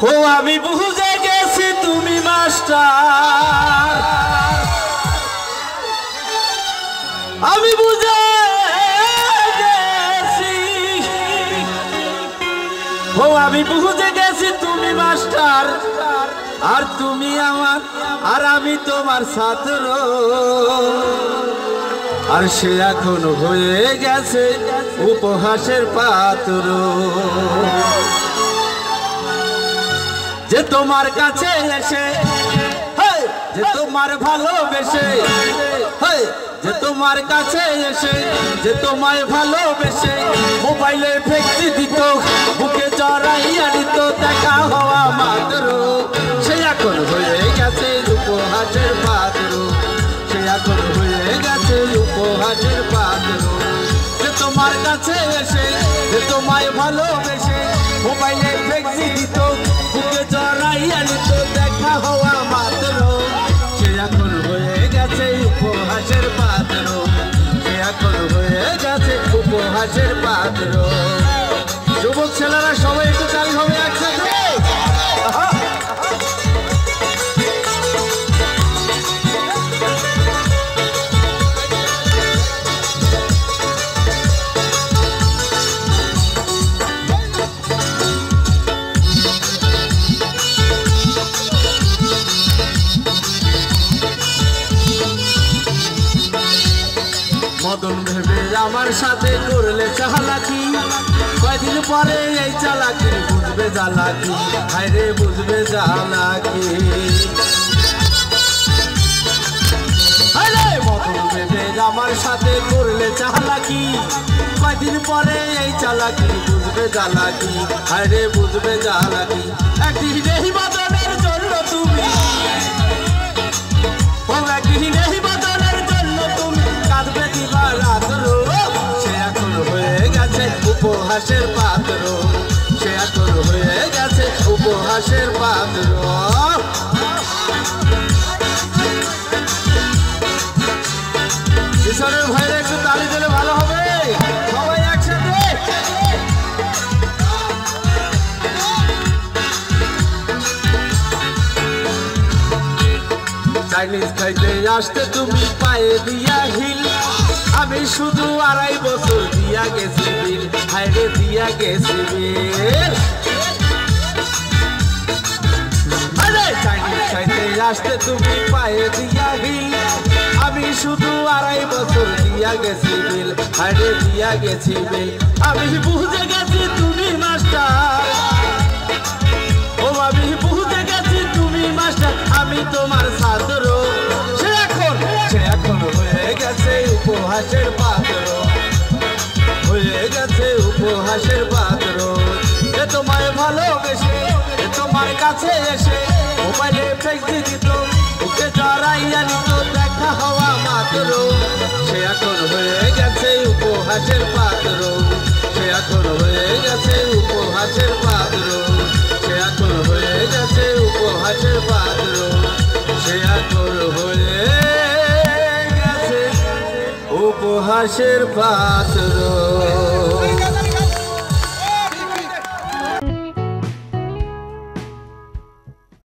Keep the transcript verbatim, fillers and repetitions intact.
ও আমি বুঝে গেছি তুমি মাস্টার, আমি বুঝে গেছি, ও আমি বুঝে গেছি তুমি মাস্টার, আর তুমি আমার আর আমি তোমার ছাত্র, আর সে এখন হয়ে গেছে উপহাসের পাত্র। যে তোমার কাছে এসে যে তোমার ভালোবেসে, যে তোমার কাছে এসে যে তোমায় ভালোবেসে মোবাইলে ফেকছি দিত, বুকে জড়াইয়া দিত দেখা হওয়া মাত্র, সে এখন হয়ে গেছে উপহাসের পাত্র, সে এখন হয়ে গেছে উপহাসের পাত্র। যে তোমার কাছে এসে যে তোমায় ভালোবেসে মোবাইলে ফেকছি দিত, বুকে জড়াইয়া দিত দেখা হওয়া মাত্র, সে এখন হয়ে গেছে উপহাসের পাত্র, সে এখন হয়ে গেছে উপহাসের পাত্র। যুবক ছেলেরা সবাই একটু তালি হবে একসাথে। মদন ভেবে আমার সাথে করলে চালাকি, কয়দিন পরে এই চালাকি বুঝবে জ্বালাকি, হায়রে বুঝবে জ্বালাকি। মদন ভেবে আমার সাথে করলে চালাকি, কয়দিন পরে এই চালাকি বুঝবে জ্বালাকি, হায়রে বুঝবে জ্বালাকি। একদিন এই মদনের জন্য তুমি, ও একদিন এই মদনের জন্য তুমি কাঁদবে দিবা রাত্র, সে এখন হয়ে গেছে উপহাসের পাত্র, সে এখন হয়ে গেছে উপহাসের পাত্র। কিশোরের ভাইরা একটু তালি দিলে ভালো হবে, সবাই একসাথে। চাইনিজ খাইতে আসতে তুমি পায়ে দিয়া হিল, আমি শুধু আড়াই বছর দিয়া গেছি বিল, হায়রে দিয়া গেছি বিল। চাইনিজ খাইতে আসতে তুমি পায়ে দিয়া হিল, আমি শুধু আড়াই বছর দিয়া গেছি বিল, হায়রে দিয়া গেছি বিল। আমি বুঝে গেছি তুমি মাস্টার, ও আমি বুঝে গেছি তুমি মাস্টার, আমি তোমার ছাত্র, সে এখন সে এখন হয়ে গেছে উপহাসের পাত্র, হয়ে গেছে উপহাসের পাত্র। যে তোমায় ভালোবেসে যে তোমার কাছে এসে মোবাইলে ফেকছি দিত, বুকে জড়াইয়া নিত দেখা হওয়া মাত্র, সে এখন হয়ে গেছে উপহাসের পাত্র, সে এখন হয়ে গেছে উপহাসের পাত্র, সে এখন হয়ে গেছে উপহাসের পাত্র, সে এখন হয়ে গেছে উপহাসের পাত্র।